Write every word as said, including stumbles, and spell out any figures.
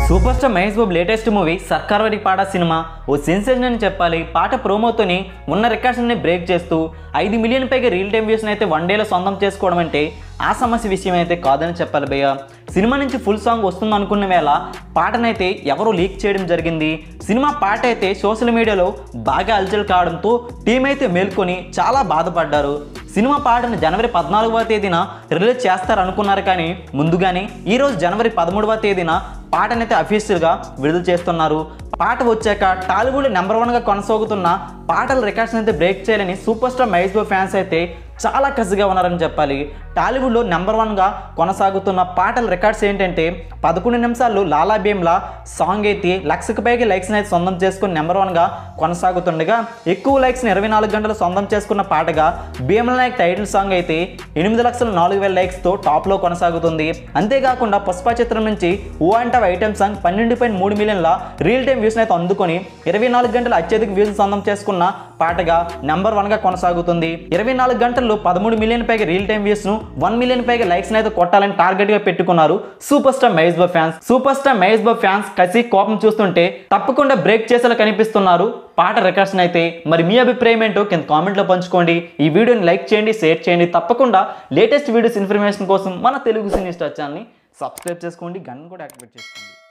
Super star Mahesh Babu latest movie Sarkar Vaari పాట cinema ఓ sensation అని చెప్పాలి. పాట ప్రోమోతోని ఉన్న రికార్డ్స్ని బ్రేక్ చేస్తూ ఐదు మిలియన్ పైగా రీల్ టైమ్ వ్యూస్ని అయితే వన్ డేలో సొంతం చేసుకోవడం అంటే ఆ సమస్య విషయం అయితే కాదని చెప్పాలి భయ్య. సినిమా నుంచి ఫుల్ సాంగ్ వస్తుంది అనుకున్న వేళ పాటనైతే ఎవరో లీక్ చేయడం జరిగింది. సినిమా పాట అయితే సోషల్ మీడియాలో బాగా అలచల్ కావడంతో టీం అయితే మేల్కొని చాలా బాధపడ్డారు. సినిమా పాటను జనవరి పద్నాలుగవ తేదీన రిలీజ్ చేస్తారనుకున్నారు, కానీ ముందుగానే ఈరోజు జనవరి పదమూడవ తేదీన పాటనైతే అఫీషియల్గా విడుదల చేస్తున్నారు. పాట వచ్చాక టాలీవుడ్ నెంబర్ వన్గా కొనసాగుతున్న పాటల రికార్డ్స్ని అయితే బ్రేక్ చేయాలని super star Mahesh Babu fans అయితే చాలా కసిగా ఉన్నారని చెప్పాలి. టాలీవుడ్లో నెంబర్ వన్గా కొనసాగుతున్న పాటల రికార్డ్స్ ఏంటంటే పదకొండు నిమిషాల్లో లాలా భీమ్లా సాంగ్ అయితే లక్షకు పైగా లైక్స్ని అయితే సొంతం చేసుకుని నెంబర్ వన్గా కొనసాగుతుండగా, ఎక్కువ లైక్స్ని ఇరవై నాలుగు గంటలు సొంతం చేసుకున్న పాటగా భీమ్లా నాయక్ టైటిల్ సాంగ్ అయితే ఎనిమిది లక్షల నాలుగు వేల లైక్స్తో టాప్లో కొనసాగుతుంది. అంతేకాకుండా పుష్ప చిత్రం నుంచి ఓ అంట ఐటెం సాంగ్ పన్నెండు పాయింట్ మూడు మిలియన్ల రీల్ టైమ్ వ్యూస్ని అయితే అందుకొని ఇరవై నాలుగు గంటల అత్యధిక వ్యూస్ సొంతం చేసుకున్న పాటగా నెంబర్ వన్గా కొనసాగుతుంది. ఇరవై నాలుగు గంటల్లో పదమూడు మిలియన్ పైగా రీల్ టైమ్ వ్యూస్ను వన్ మిలియన్ పైగా లైక్స్ని అయితే కొట్టాలని టార్గెట్గా పెట్టుకున్నారు super star Mahesh Babu fans. Super star Mahesh Babu fans కసి కోపం చూస్తుంటే తప్పకుండా బ్రేక్ చేసేలా కనిపిస్తున్నారు పాట రికార్డ్స్ని అయితే. మరి మీ అభిప్రాయం ఏంటో కింద కామెంట్లో పంచుకోండి. ఈ వీడియోని లైక్ చేయండి, షేర్ చేయండి. తప్పకుండా లేటెస్ట్ వీడియోస్ ఇన్ఫర్మేషన్ కోసం మన తెలుగు సినీ స్టార్ ఛానల్ని సబ్స్క్రైబ్ చేసుకోండి, గన్ కూడా యాక్టివేట్ చేసుకోండి.